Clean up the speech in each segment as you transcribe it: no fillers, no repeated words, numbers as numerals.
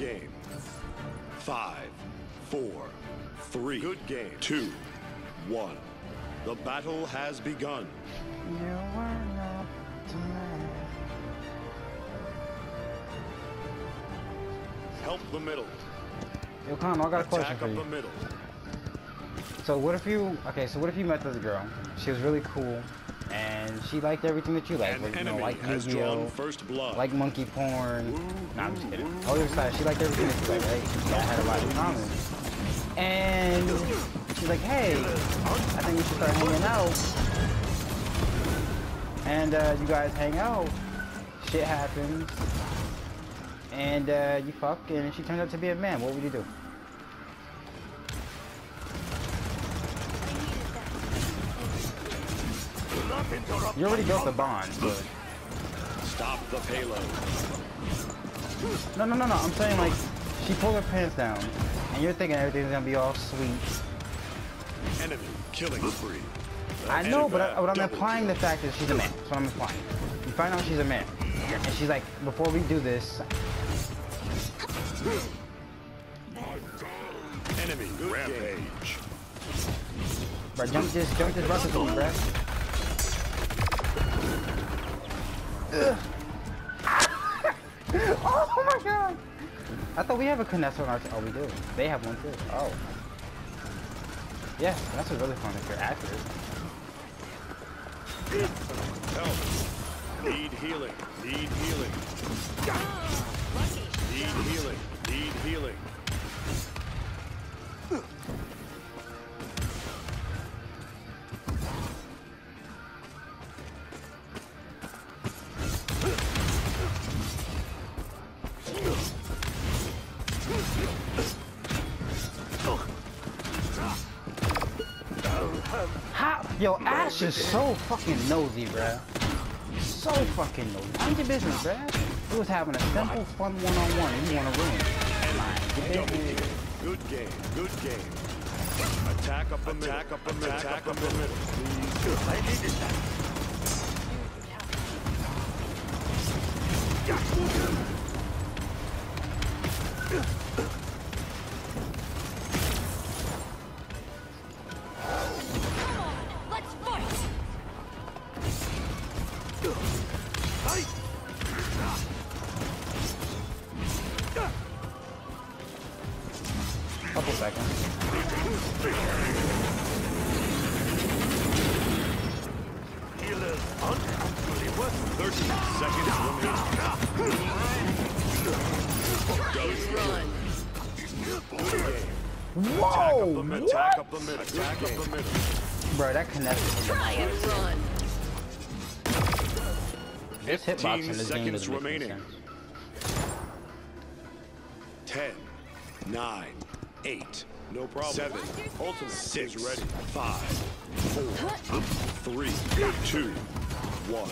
game. 5, 4, 3, good game. 2, 1. The battle has begun. You are not the man. Help the middle. Yo, Connor, I got a question Attack for up you. the middle. So what if you, what if you met this girl? She was really cool, and she liked everything that you like. An Like, you know, enemy like has Yu-Gi-Oh, drawn first blood. like monkey porn. Nah, I'm just kidding. On the other side, she liked everything that you like, right? Y'all had a lot in common. And she's like, hey, I think we should start hanging out. And you guys hang out. Shit happens. And you fuck, and she turns out to be a man. What would you do? You already built the bond, but... Stop the payload. No. I'm saying, like, she pulled her pants down, and you're thinking everything's gonna be all sweet. Enemy killing spree. I know, but what I'm Double implying kill. the fact is she's a man. That's what I'm implying. You find out she's a man, and she's like, before we do this... Enemy rampage. Bro, jump this bucket to me, bro. Oh my god! I thought we have a Kinessa on our team. Oh, we do. They have one too. Oh. Yeah, that's really fun if you're accurate. Help. Need healing. Need healing. Need healing. Need healing. Yo, Ash is so fucking nosy, bruh. So fucking nosy. Mind your business, bruh. He was having a simple, fun one-on-one, and you want to ruin it. Mind your business. Good game. Good game. Attack up the middle. Attack up the middle. Attack up the middle. Please. I needed that. Couple seconds. Healers uncomfortably worth 30 seconds remaining. Good game. Whoa! Attack up the middle. Attack up the middle. Bro, that connects. Try and run. This hitbox in this game seconds doesn't make any remaining. sense. 10, 9, 8. No problem. 7. Ultimate 6. Ready. 5, 4, 3, 2, 1.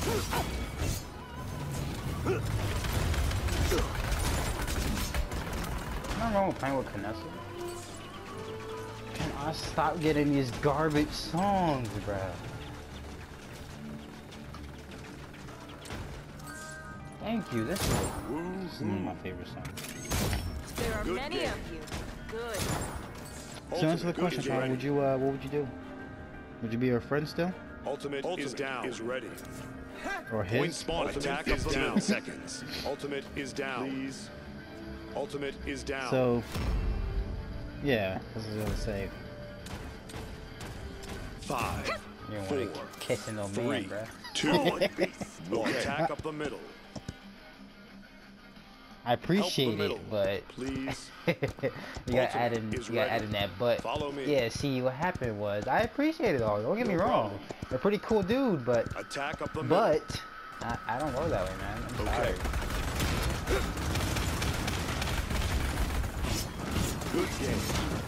Nothing wrong with playing with Kinessa. Can I stop getting these garbage songs, bruh? Thank you. This is one of my favorite songs. There are Good many game. of you. Good. So answer the question, Connor. Would you, what would you do? Would you be her friend still, Ultimate is down. Is ready. or Point his? spawn. Attack is down. Seconds. Ultimate is down. Please. Ultimate is down. So, yeah, this is gonna say 5, you don't 4, want to kiss no man, 3, bruh. 2, 1. Attack up the middle. I appreciate middle, it, but please. you got added that but. Follow me. Yeah, see what happened was I appreciate it all. Don't get me wrong. problem. You're a pretty cool dude, but Attack up the middle. I don't roll that way, man. I'm sorry. Good game.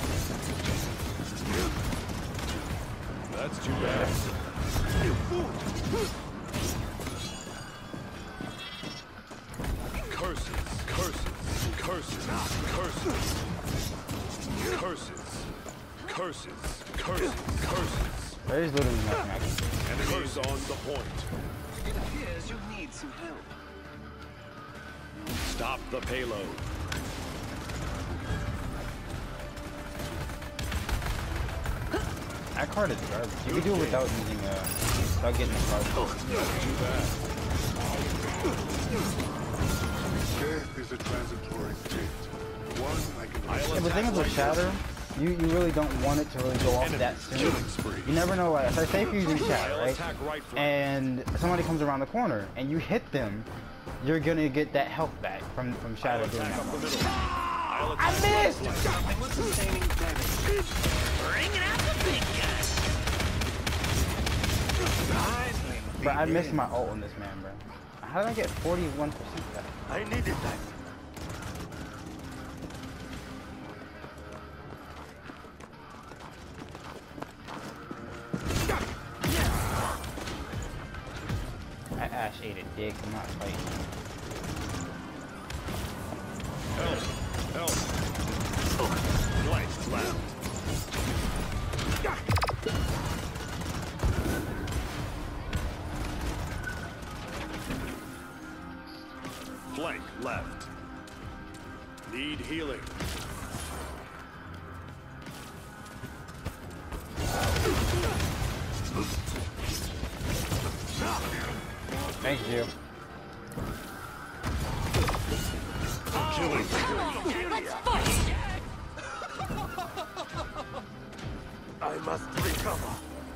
That's too bad. Curses, curses, curses, curses, curses, curses, curses, curses. There is literally nothing I can do. Enemies on the point. It appears you need some help. Stop the payload. That card is garbage. You can do it without using without getting the card. Not too bad. Death is a transitory state. One I can Yeah, but the thing is with Shatter, you really don't want it to really go off that soon. You never know, like, so say if you're using Shatter, right? And somebody comes around the corner and you hit them, you're gonna get that health back from Shatter doing that. I missed! Bringing out the big guns. Bro, I missed my ult on this man, bro. How did I get 41% back? I needed that. That Ash ate a dick. I'm not fighting. Help! Help! Flank left. Flank left. Need healing. Thank you. Killing. Let's fight! I must recover.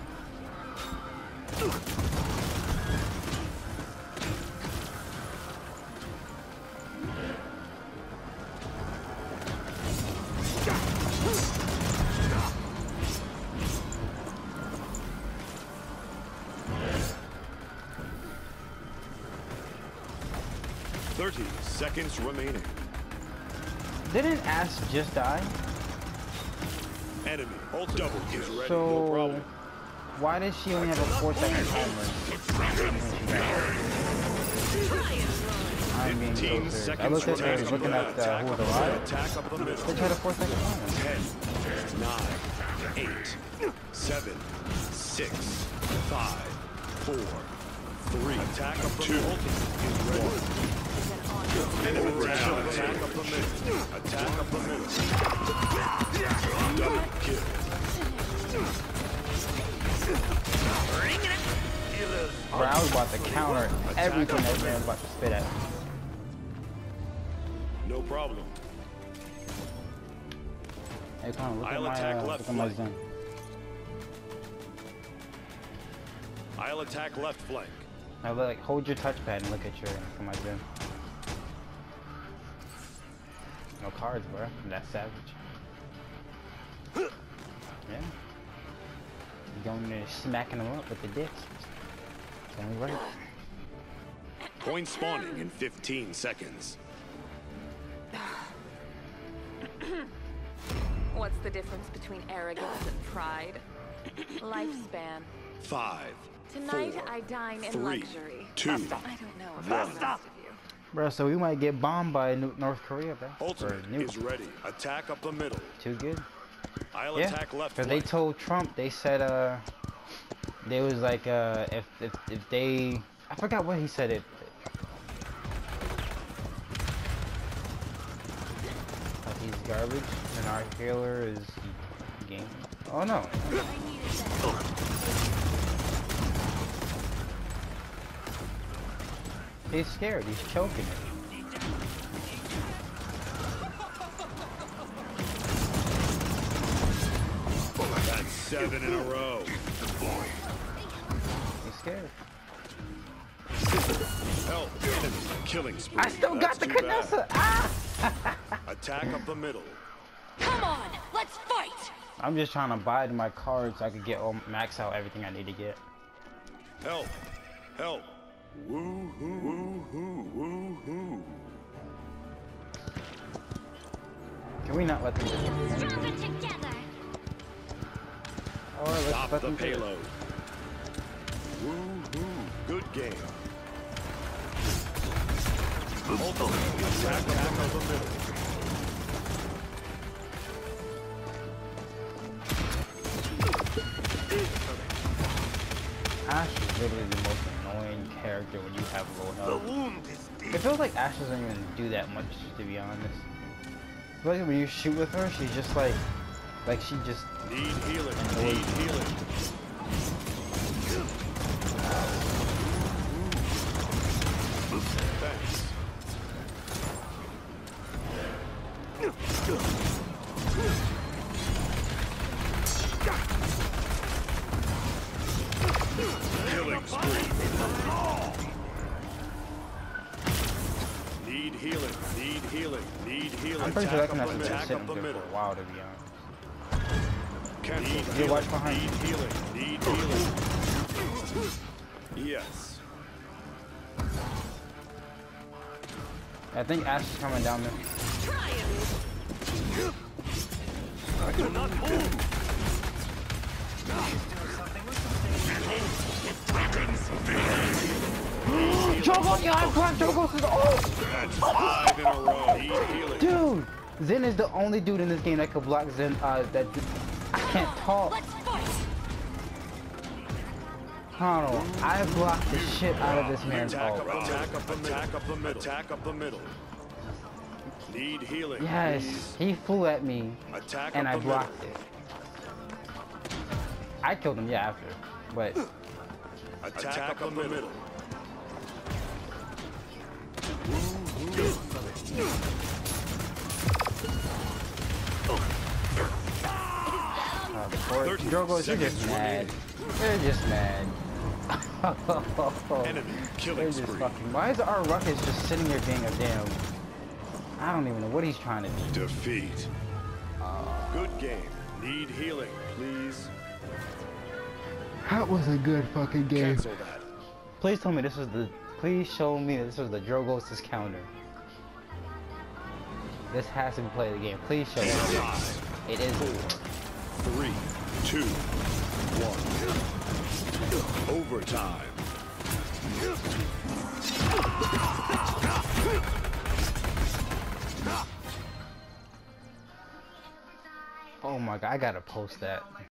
Thirty seconds remaining. Didn't Ash just die? Enemy. Ult double is ready. So, No problem. why does she only have a 4-second timer? I mean, 15 so serious. seconds I looked at remaining. looking at who was alive. Attack up the middle. They tried a 4-second timer. 10, 9, 8, 7, 6, 5, 4, 3. Attack up the middle. Enemy down. Attack up the middle. Attack up the middle. Double kill. Bro, I was about to counter everything that man was about to spit at me. No problem. Hey, come on, look I'll at attack my, left look at my flank. zone. I'll attack left flank. Now, like, hold your touchpad and look at my zone. No cards, bro. That's savage. Yeah. You going there smacking them up with the dicks. It's only right. Point spawning in 15 seconds. What's the difference between arrogance and pride? Lifespan. 5, Tonight 4, I dine in 3, luxury. 2. I don't know about the rest of you. Bro, so we might get bombed by North Korea, bro. Ultimate Or nuke. is ready. Attack up the middle. Too good. I'll Yeah, attack left because they flank. told Trump, they said, they was like, if they, I forgot what he said it. Like he's garbage and our healer is game. Oh no. He's scared, he's choking it. That's 7 in a row. He's scared. Help. Enemy. Killing spree. I still got That's the too bad. Knessa! Ah! Attack up the middle. Come on, let's fight! I'm just trying to bide my cards so I could get max out everything I need to get. Help. Help. Woo hoo woo hoo woo hoo. Can we not let them do it? Stronger together. Or let's Stop let the them do it. payload. Woo hoo. Good game. Ultimate. Attack up the middle. Ash is literally the most annoying character when you have low The health. wound is deep. It feels like Ash doesn't even do that much, to be honest. Like when you shoot with her, she's just like Like she just Need healing. Need healing. Thanks. Killing spree. Need healing. Need healing. Need healing. I'm pretty sure that can have Attack been up sitting the there for middle. a while, to be honest. Cancel. You watch behind Need you. healing. Need healing. Yes. I think Ash is coming down there. Try it. I do not move. Drogo, yeah, I blocked Drogo. That's 5 in a row. Need healing. Dude, Zen is the only dude in this game that could block Zen. I can't talk. Let's fight. Hold on, I blocked the shit out of this man's Attack ult. up the middle. Attack up the middle. Attack up the middle. Need healing. Yes, Please. he flew at me, Attack and up I the blocked middle. it. I killed him, yeah, after, but Attack up the middle. Drogo, you're just mad. You're just mad. Enemy They're killing just spree. fucking. Why is our Ruckus just sitting here being a damn? I don't even know what he's trying to do. Defeat. Good game. Need healing, please. That was a good fucking game. Cancel that. Please tell me this is the. Please show me this was the Drogos' counter. This has to be play of the game. Please show me. 5, It is. 4, 3, 2, 1. Overtime. Oh my god, I gotta post that.